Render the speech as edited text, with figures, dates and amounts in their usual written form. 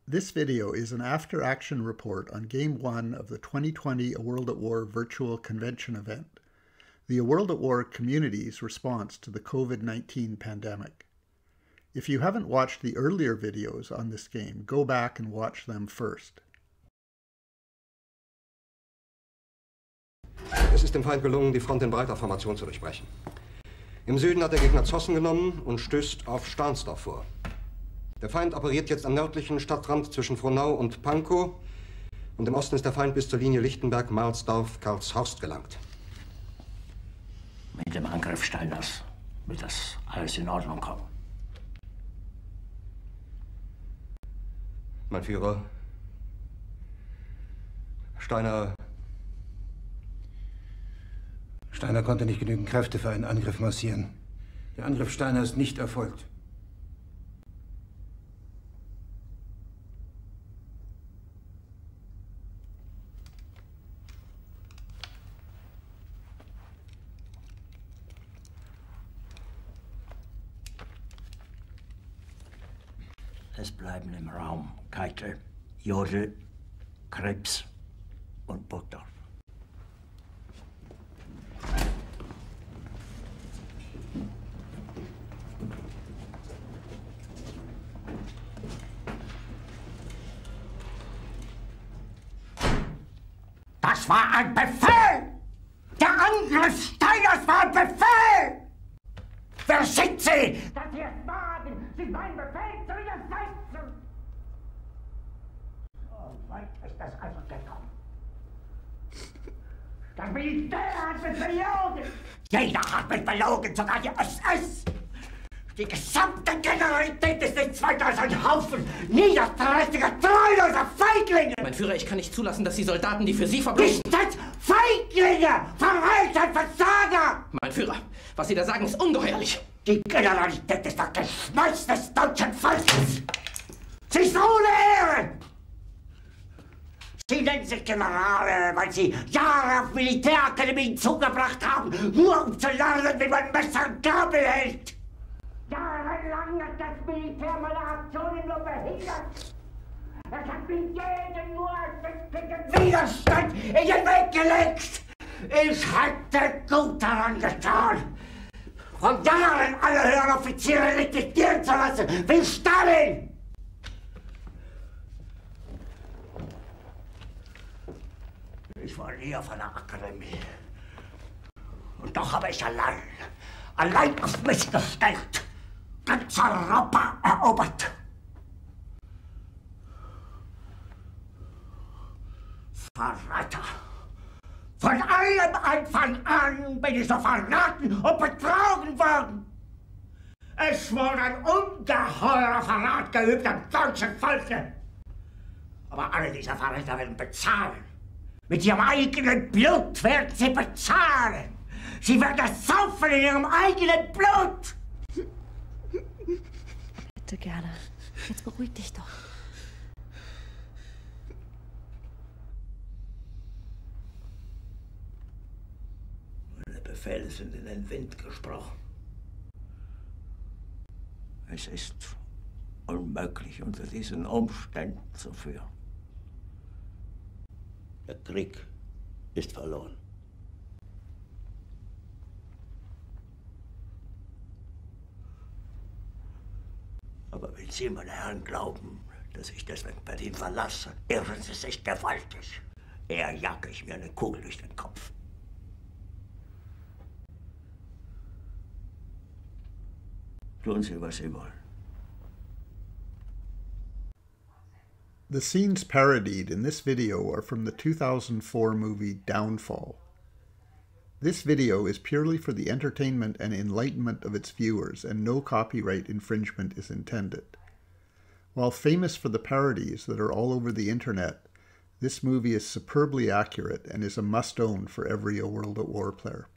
This video is an after-action report on Game 1 of the 2020 A World at War virtual convention event, the A World at War community's response to the COVID-19 pandemic. If you haven't watched the earlier videos on this game, go back and watch them first. Es ist dem Feind gelungen, die Front in breiter Formation zu durchbrechen. Im Süden hat der Gegner Zossen genommen und stößt auf Stahnsdorf vor. Der Feind operiert jetzt am nördlichen Stadtrand zwischen Frohnau und Pankow und im Osten ist der Feind bis zur Linie Lichtenberg-Marsdorf-Karlshorst gelangt. Mit dem Angriff Steiners wird das alles in Ordnung kommen. Mein Führer, Steiner konnte nicht genügend Kräfte für einen Angriff massieren. Der Angriff Steiner ist nicht erfolgt. Es bleiben im Raum Keitel, Jodl, Krebs und Burgdorf. Das war ein Befehl! Der Angriff Steiners war ein Befehl! Wer sind Sie, dass Sie es wagen, sich meinen Befehl zu widersetzen? So weit ist das also gekommen. Das Militär hat mich belogen! Jeder hat mich belogen, sogar die SS! Die gesamte Generalität ist nichts weiter als ein Haufen niederträchtiger, treuloser Feiglinge! Mein Führer, ich kann nicht zulassen, dass die Soldaten, die für Sie verbringen... Nicht als Feiglinge! Verreiter, Versager! Mein Führer, was Sie da sagen, ist ungeheuerlich! Die Generalität ist das Geschmeiß des deutschen Volkes! Sie ist ohne Ehre! Sie nennen sich Generale, weil Sie Jahre auf Militärakademien zugebracht haben, nur um zu lernen, wie man Messer und Gabel hält! Jahrelang hat das Militär meine Aktionen nur behindert. Es hat mir jeden nur ersichtlichen Widerstand in den Weg gelegt. Ich hätte gut daran getan, von Jahren alle höheren Offiziere liquidieren zu lassen, wie Stalin. Ich war nie auf einer Akademie. Und doch habe ich allein auf mich gestellt, ganz Europa erobert. Verräter! Von allem Anfang an bin ich so verraten und betrogen worden. Es wurde ein ungeheurer Verrat geübt am deutschen Volke. Aber alle diese Verräter werden bezahlen. Mit ihrem eigenen Blut werden sie bezahlen. Sie werden es saufen in ihrem eigenen Blut! Bitte gerne. Jetzt beruhig dich doch. Meine Befehle sind in den Wind gesprochen. Es ist unmöglich, unter diesen Umständen zu führen. Der Krieg ist verloren. Aber wenn Sie, meine Herren, glauben, dass ich deswegen Berlin verlasse, irren Sie sich gewaltig. Eher jage ich mir eine Kugel durch den Kopf. Tun Sie, was Sie wollen. The scenes parodied in this video are from the 2004 movie Downfall. This video is purely for the entertainment and enlightenment of its viewers, and no copyright infringement is intended. While famous for the parodies that are all over the internet, this movie is superbly accurate and is a must-own for every A World at War player.